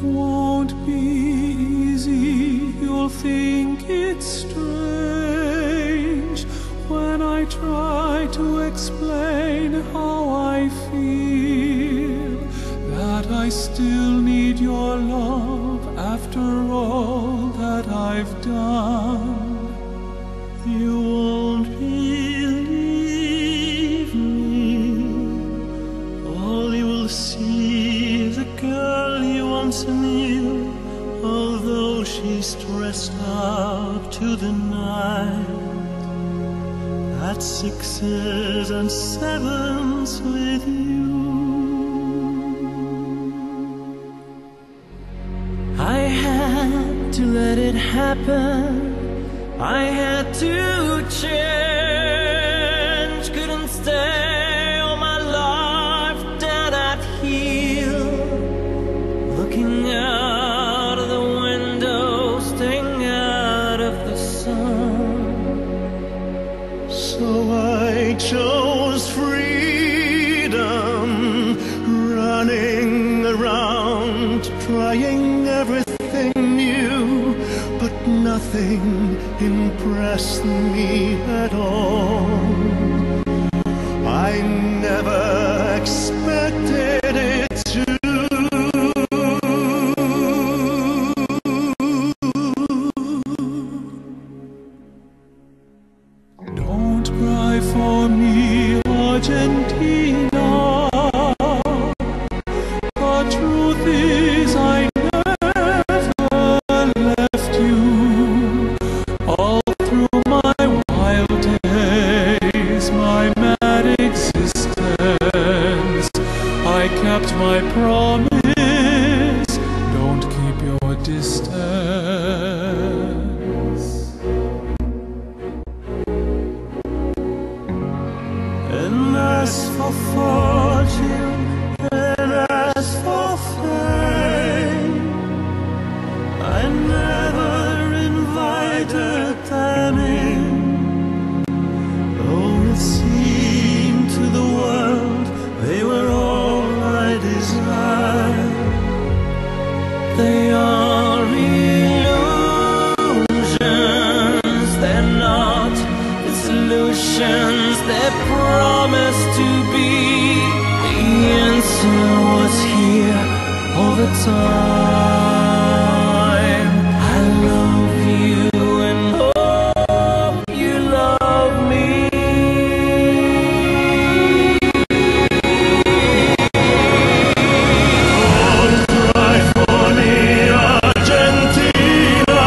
won't be easy, you'll think it's strange when I try to explain how I feel, that I still need your love after all that I've done. You won't believe me. All you will see is a girl you once knew, although she's dressed up to the night at sixes and sevens with you. I had to let it happen, I had to change, couldn't stay all my life dead at heel, looking out of the window, staying out of the sun. So I chose freedom, running around, trying everything new, but nothing impressed me at all. I never expected it to. Don't cry for me, Argentina. The truth is I never left you. All through my wild days, my mad existence, I kept my promise. Don't keep your distance. And as for fortune, and as for fame, I never invited them in. Though it seemed to the world they were all I desired, they are illusions, they're not the solutions they promise to be. The answer was here all the time. I love you and hope you love me. Don't cry for me, Argentina.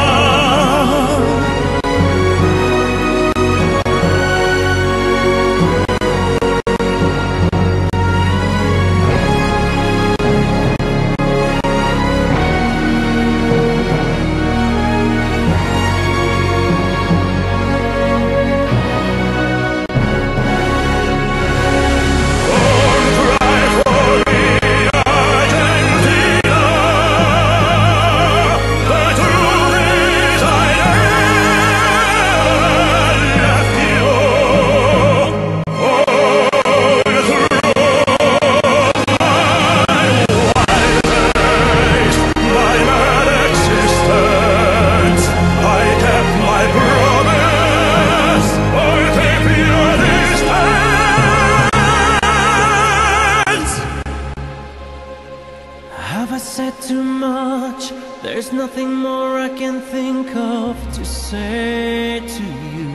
Have I said too much? There's nothing more I can think of to say to you.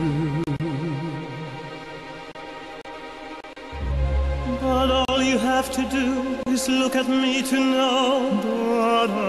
But all you have to do is look at me to know that